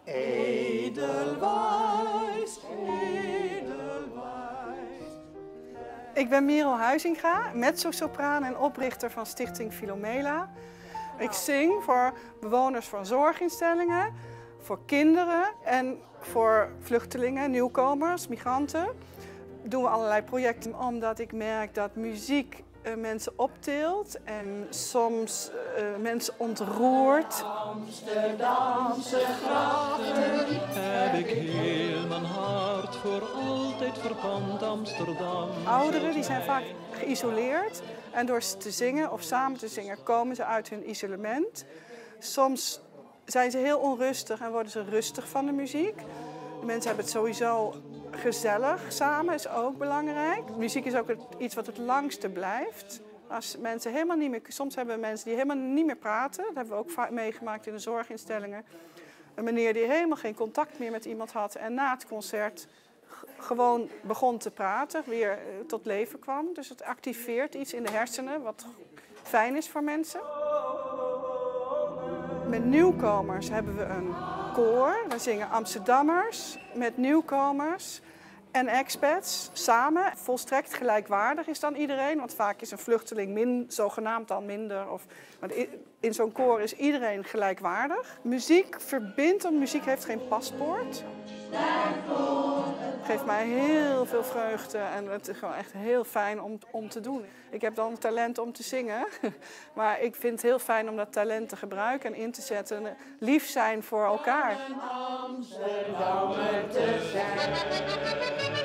Edelweiss, Edelweiss. Ik ben Merel Huizinga, mezzosopraan en oprichter van Stichting Philomela. Ik zing voor bewoners van zorginstellingen, voor kinderen en voor vluchtelingen, nieuwkomers, migranten. Doen we allerlei projecten omdat ik merk dat muziek mensen optilt en soms mensen ontroert. Amsterdamse grachten heb ik heel mijn hart voor altijd verpand, Amsterdam. Ouderen die zijn vaak geïsoleerd en door te zingen of samen te zingen komen ze uit hun isolement. Soms zijn ze heel onrustig en worden ze rustig van de muziek. De mensen hebben het sowieso gezellig samen, is ook belangrijk. Muziek is ook iets wat het langste blijft. Als mensen helemaal niet meer, soms hebben we mensen die helemaal niet meer praten. Dat hebben we ook vaak meegemaakt in de zorginstellingen. Een meneer die helemaal geen contact meer met iemand had en na het concert gewoon begon te praten, weer tot leven kwam. Dus het activeert iets in de hersenen wat fijn is voor mensen. Met nieuwkomers hebben we een koor. We zingen Amsterdammers met nieuwkomers en expats samen. Volstrekt gelijkwaardig is dan iedereen, want vaak is een vluchteling zogenaamd dan minder. Maar in zo'n koor is iedereen gelijkwaardig. Muziek verbindt, want muziek heeft geen paspoort. Het geeft mij heel veel vreugde en het is gewoon echt heel fijn om te doen. Ik heb dan talent om te zingen, maar ik vind het heel fijn om dat talent te gebruiken en in te zetten. Lief zijn voor elkaar. Amsterdammer te zijn.